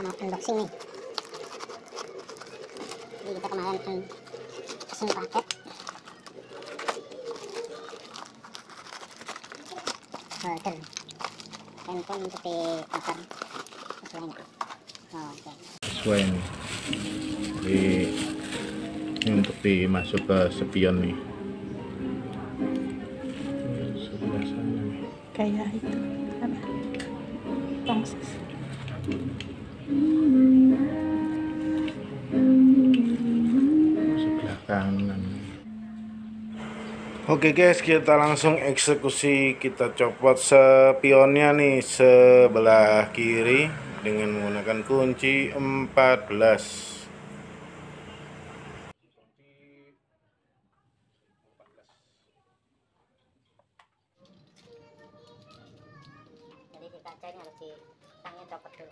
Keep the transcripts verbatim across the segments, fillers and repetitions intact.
mau unboxing nih. Jadi kita kemarin kan pesen paket holder handphone untuk di motor sesuai nggak? Oh, oke. Sesuai nih. Di, ini untuk dimasuk ke spion nih. Sebelah sana nih. Kayak itu apa? Tongsis. Sebelah kanan. Oke guys, kita langsung eksekusi. Kita copot spionnya nih sebelah kiri dengan menggunakan kunci empat belas. Jadi di kaca ini harus di tangnya copot dulu.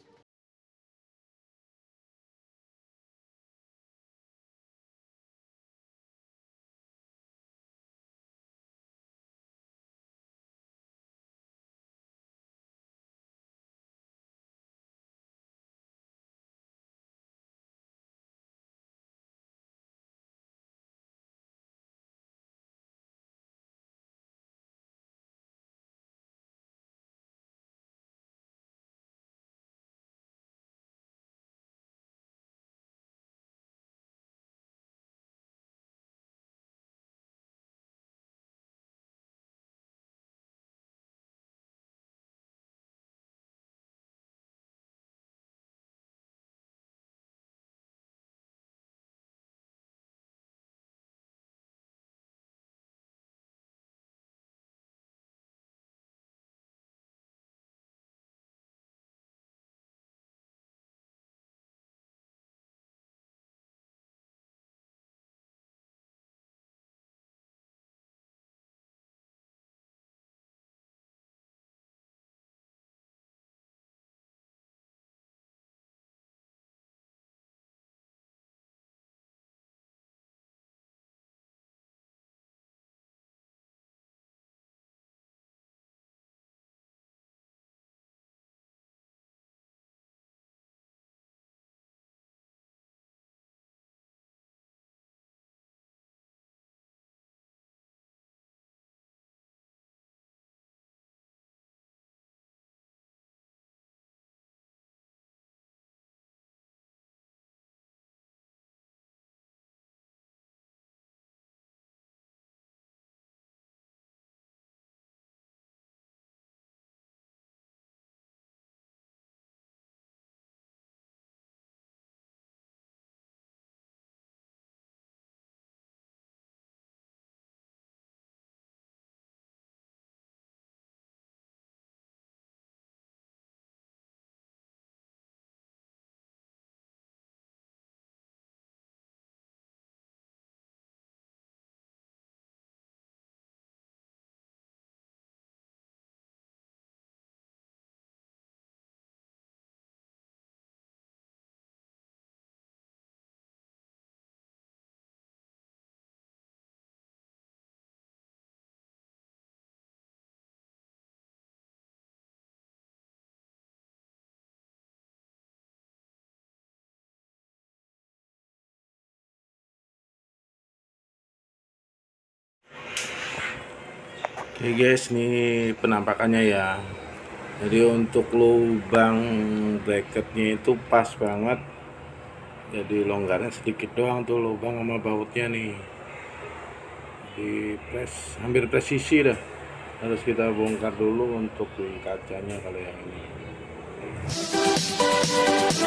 Oke guys, ini penampakannya ya. Jadi untuk lubang bracketnya itu pas banget. Jadi longgarnya sedikit doang tuh lubang sama bautnya nih. Di press, hampir presisi dah. Harus kita bongkar dulu untuk kacanya kalau yang ini.